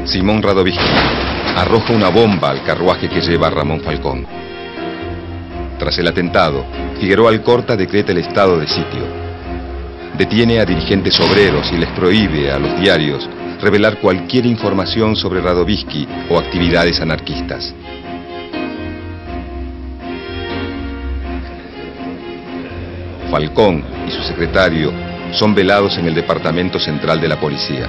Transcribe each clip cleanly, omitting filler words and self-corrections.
Simón Radovísky arroja una bomba al carruaje que lleva a Ramón Falcón. Tras el atentado, Figueroa Alcorta decreta el estado de sitio. Detiene a dirigentes obreros y les prohíbe a los diarios revelar cualquier información sobre Radovísky o actividades anarquistas. Falcón y su secretario son velados en el Departamento Central de la Policía.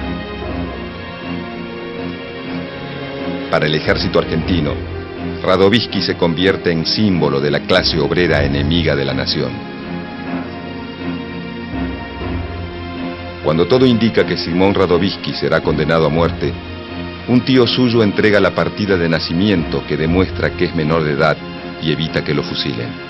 Para el ejército argentino, Radovísky se convierte en símbolo de la clase obrera enemiga de la nación. Cuando todo indica que Simón Radovísky será condenado a muerte, un tío suyo entrega la partida de nacimiento que demuestra que es menor de edad y evita que lo fusilen.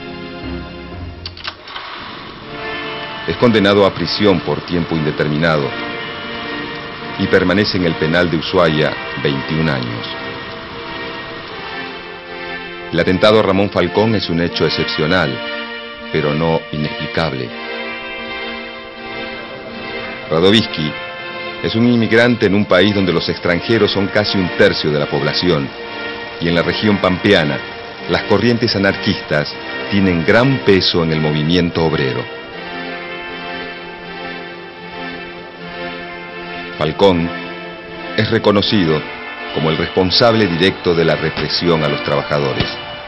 Es condenado a prisión por tiempo indeterminado y permanece en el penal de Ushuaia 21 años. El atentado a Ramón Falcón es un hecho excepcional, pero no inexplicable. Radovísky es un inmigrante en un país donde los extranjeros son casi un tercio de la población, y en la región pampeana, las corrientes anarquistas tienen gran peso en el movimiento obrero. Falcón es reconocido como el responsable directo de la represión a los trabajadores.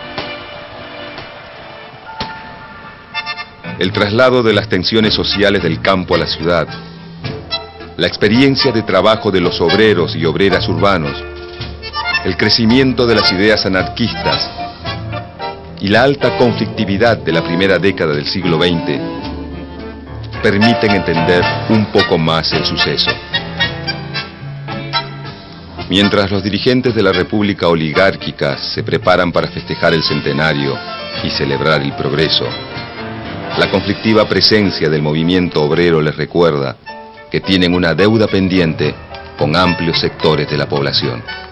El traslado de las tensiones sociales del campo a la ciudad, la experiencia de trabajo de los obreros y obreras urbanos, el crecimiento de las ideas anarquistas y la alta conflictividad de la primera década del siglo XX permiten entender un poco más el suceso. Mientras los dirigentes de la República oligárquica se preparan para festejar el centenario y celebrar el progreso, la conflictiva presencia del movimiento obrero les recuerda que tienen una deuda pendiente con amplios sectores de la población.